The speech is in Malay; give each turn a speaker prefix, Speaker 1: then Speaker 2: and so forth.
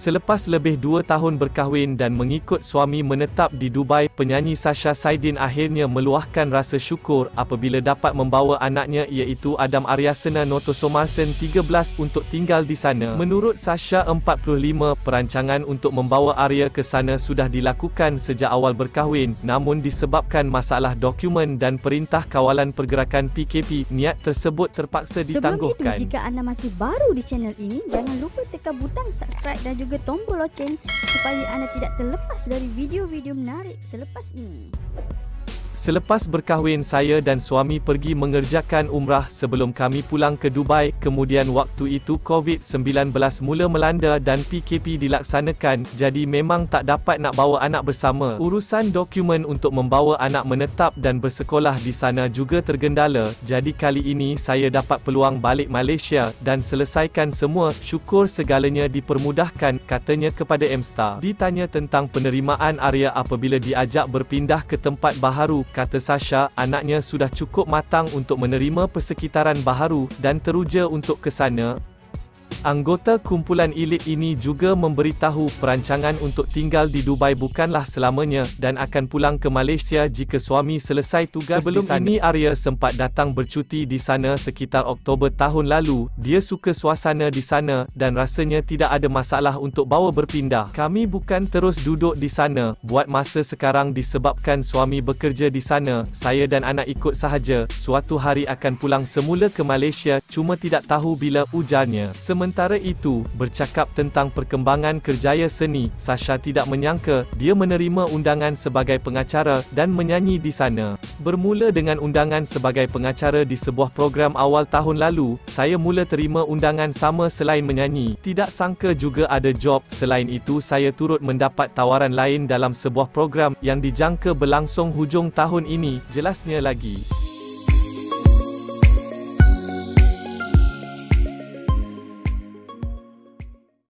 Speaker 1: Selepas lebih 2 tahun berkahwin dan mengikut suami menetap di Dubai, penyanyi Sasha Saidin akhirnya meluahkan rasa syukur apabila dapat membawa anaknya iaitu Adam Aryasena Notosomarsen 13 untuk tinggal di sana. Menurut Sasha 45, perancangan untuk membawa Arya ke sana sudah dilakukan sejak awal berkahwin, namun disebabkan masalah dokumen dan Perintah Kawalan Pergerakan PKP, niat tersebut terpaksa ditangguhkan.
Speaker 2: Sebelum itu, jika anda masih baru di channel ini, jangan lupa tekan butang subscribe dan juga tombol loceng supaya anda tidak terlepas dari video-video menarik selepas ini.
Speaker 1: Selepas berkahwin, saya dan suami pergi mengerjakan umrah sebelum kami pulang ke Dubai. Kemudian waktu itu COVID-19 mula melanda dan PKP dilaksanakan, jadi memang tak dapat nak bawa anak bersama. Urusan dokumen untuk membawa anak menetap dan bersekolah di sana juga tergendala, jadi kali ini saya dapat peluang balik Malaysia dan selesaikan semua. Syukur segalanya dipermudahkan, katanya kepada Mstar. Ditanya tentang penerimaan Arya apabila diajak berpindah ke tempat baharu, kata Sasha, anaknya sudah cukup matang untuk menerima persekitaran baharu dan teruja untuk ke sana. Anggota kumpulan elit ini juga memberitahu perancangan untuk tinggal di Dubai bukanlah selamanya dan akan pulang ke Malaysia jika suami selesai tugas di sana. Sebelum ini Arya sempat datang bercuti di sana sekitar Oktober tahun lalu. Dia suka suasana di sana dan rasanya tidak ada masalah untuk bawa berpindah. Kami bukan terus duduk di sana buat masa sekarang disebabkan suami bekerja di sana. Saya dan anak ikut sahaja. Suatu hari akan pulang semula ke Malaysia, cuma tidak tahu bila, ujarnya. Sementara itu, bercakap tentang perkembangan kerjaya seni, Sasha tidak menyangka dia menerima undangan sebagai pengacara dan menyanyi di sana. Bermula dengan undangan sebagai pengacara di sebuah program awal tahun lalu, saya mula terima undangan sama selain menyanyi. Tidak sangka juga ada job. Selain itu, saya turut mendapat tawaran lain dalam sebuah program yang dijangka berlangsung hujung tahun ini, jelasnya lagi.